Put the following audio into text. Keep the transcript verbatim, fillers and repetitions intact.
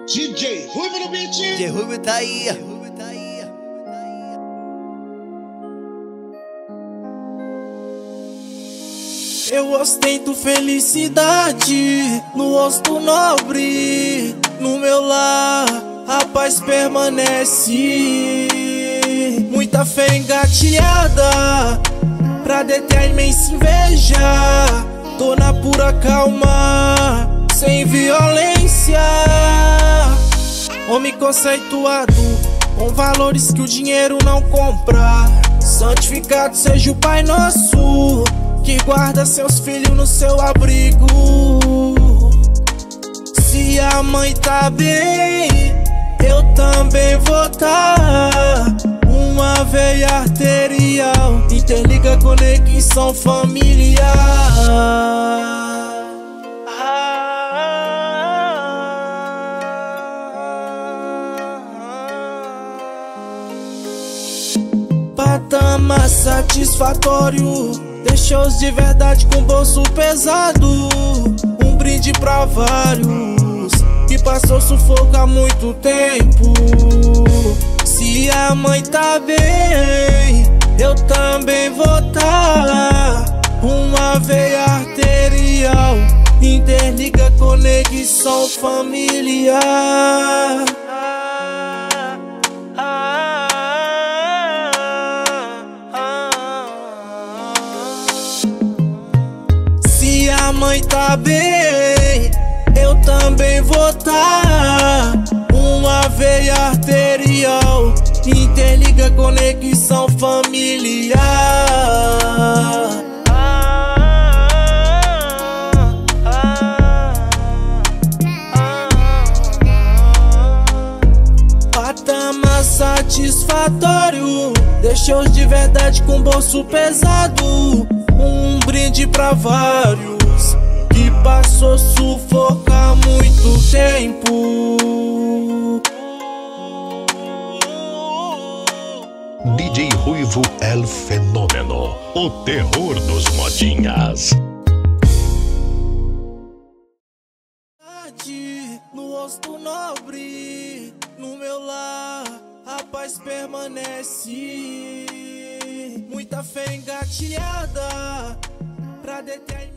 D J Ruivo no beat. D J Ruivo tá aí. Eu ostento felicidade no rosto nobre. No meu lar a paz permanece. Muita fé engatilhada pra deter a imensa inveja. Tô na pura calma, sem violência. Homem conceituado, com valores que o dinheiro não compra. Santificado seja o Pai Nosso, que guarda seus filhos no seu abrigo. Se a mãe tá bem, eu também vou tá. Uma veia arterial interliga conexão familiar. Patamar satisfatório, deixou-os de verdade com bolso pesado. Um brinde pra vários que passou sufoco há muito tempo. Se a mãe tá bem, eu também vou tá. Uma veia arterial interliga conexão familiar. Se a mãe tá bem, eu também vou tá. Uma veia arterial interliga conexão familiar. Patamar satisfatório, deixou-os de verdade com bolso pesado. Um brinde pra vários que passou sufoco há muito tempo. D J Ruivo El Fenômeno, o terror dos modinhas. No rosto nobre, no meu lar a paz permanece. Muita fé engatilhada pra deter